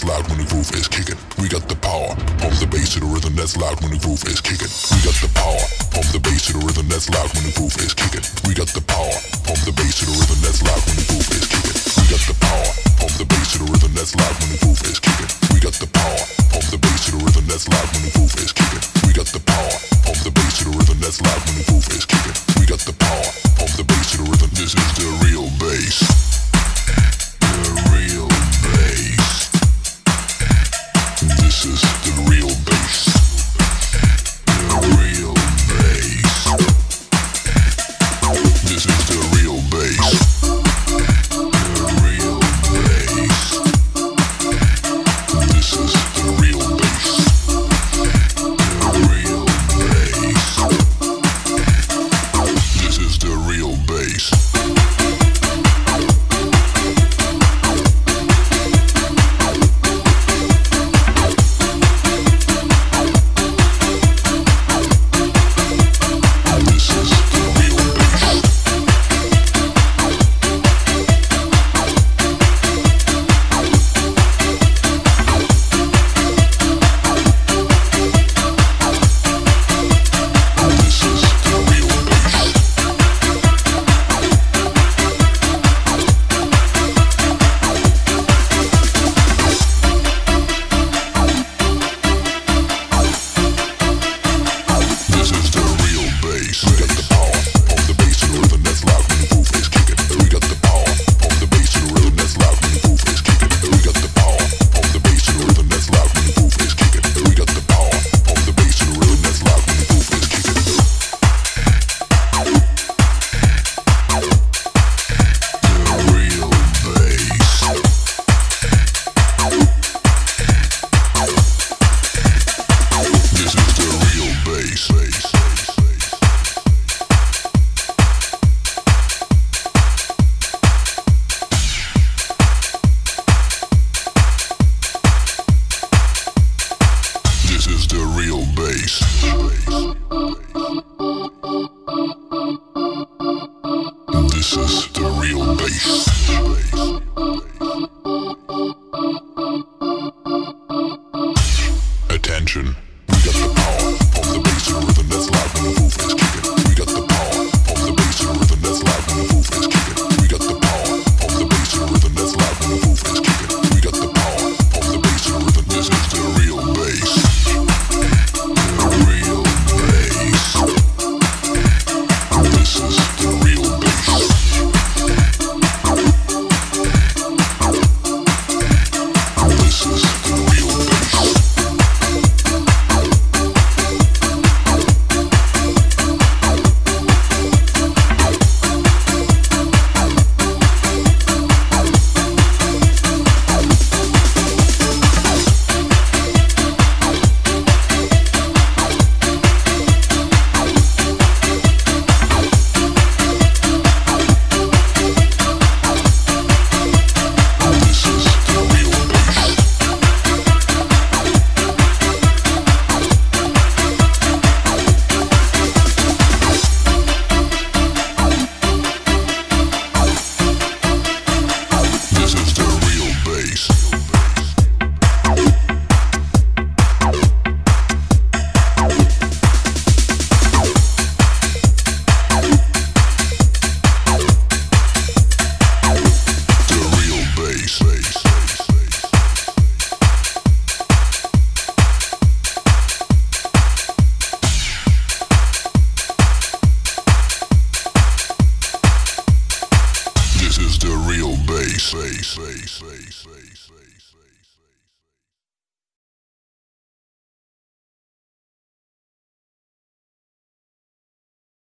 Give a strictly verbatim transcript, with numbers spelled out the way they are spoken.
that's loud when the groove is kicking. We got the power, pump the bass to the rhythm that's loud when the groove is kicking. We got the power, pump the bass to the rhythm that's loud when the groove is kicking. We got the power, pump the bass to the rhythm that's loud when the groove is kicking. We got the power, pump the bass to the rhythm that's loud when the groove is kicking. We got the power, pump the bass to the rhythm that's loud when the groove is kicking. We got the power, pump the bass to the rhythm that's loud when the groove is kicking. We got the power, pump the bass to the rhythm. This is the real bass. The real bass. This is the real bass. The real bass. This is the real bass. The real bass. This is the real bass. The real bass. This is the real bass. Attention. We got the power, pump the bass to the rhythm that's loud when the groove is kicking. We got the power, pump the bass to the rhythm that's loud when the groove is kicking. We got the power, pump the bass to the rhythm that's loud when the groove is kicking. We got the power, pump the bass to the rhythm. This is the real bass. The real bass. This is the real bass. This is the real bass. This is the real bass.